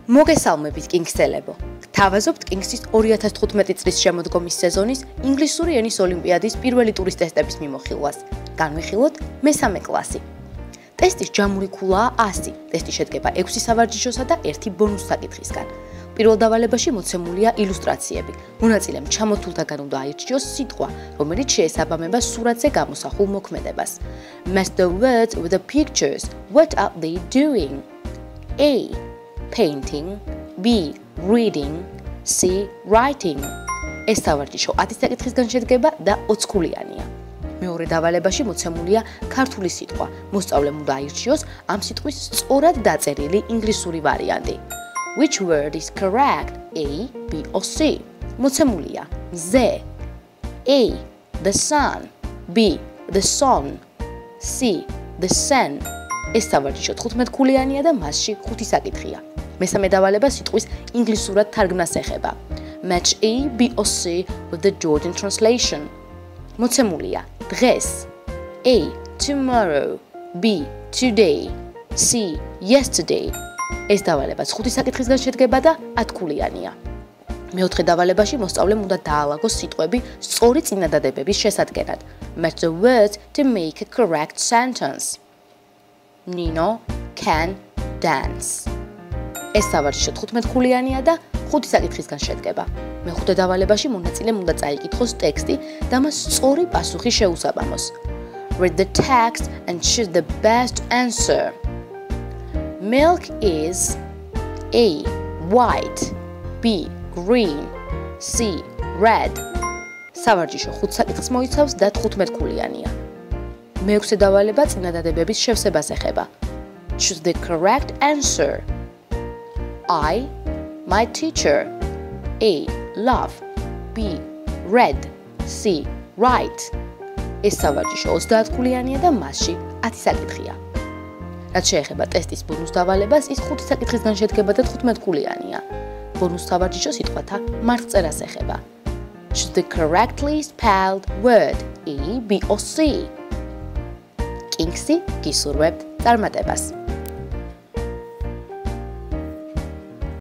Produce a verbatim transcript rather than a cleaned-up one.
მოგესალმებით კინგსელებო. Გთავაზობთ კინგსის ორი ათას თხუთმეტი წლის შემოდგომის სეზონის ინგლისური ენის ოლიმპიადის პირველი ტურის ტესტების მიმოხილვას. განვიხილოთ მესამე კლასი. ტესტის ჯამური ქულაა ასი. ტესტი შედგება ექვსი სავარჯიშოსა და ერთი ბონუს საკითხისგან. პირველ დავალებაში მოცემულია ილუსტრაციები. მონაწილემ ჩამოთვლთაგან უნდა აირჩიოს სიტყვა, რომელიც შეესაბამება სურათზე გამოსახულ მოქმედებას. Match the words with the pictures. What are they doing? A. Painting. B. Reading. C. Writing. ეს სავარჯიშო ათი საკითხისგან შედგება და ოცქულიანია. მეორე დავალებაში მოცემულია ქართული სიტყვა. მოსწავლემ უნდა აირჩიოს ამ სიტყვის სწორად დაწერილი ინგლისური ვარიანტი. Which word is correct? A, B or C? მოცემულია მზე. A. The sun. B. The song. C. The sun. ეს სავარჯიშო თხუთმეტქულიანია და მასში ხუთი საკითხია. მესამე დავალება სიტყვის ინგლისურად თარგმნას ეხება. Match A, B or C with the Georgian translation. მოცემულია დღეს. A. Tomorrow. B. Today. C. Yesterday. ეს დავალებაც ხუთი საკითხისგან შედგება და ათქულიანია. მეოთხე დავალებაში მოსწავლემ უნდა დაალაგოს სიტყვები სწორი წინადადებების შესადგენად. Match the words to make a correct sentence. Nino can dance. ეს სავარჯიშო თხუთმეტქულიანია და ხუთი საკითხისგან შედგება. მეხუთე დავალებაში მონაწილემ უნდა წაიკითხოს ტექსტი და მას სწორი პასუხი შეუსაბამოს. Read the text and choose the best answer. Milk is A. White. B. Green. C. Red. სავარჯიშო ხუთ საკითხს მოიცავს და თხუთმეტქულიანია. მეექვსე დავალება წინადადებების შევსებას ეხება. Choose the correct answer. I. My teacher. A. Love. B. Red. C. Right. ეს სავარჯიშო ოცდაათქულიანია და მასში ათი საკითხია. რაც შეეხება ტესტის ბონუს დავალებას, ის ხუთი საკითხისგან შედგება და თხუთმეტქულიანია. ბონუს სავარჯიშო სიტყვათა მარხწერას ეხება. Choose the correctly spelled word A, B or C. კინგსი გისურვებთ წარმატებას.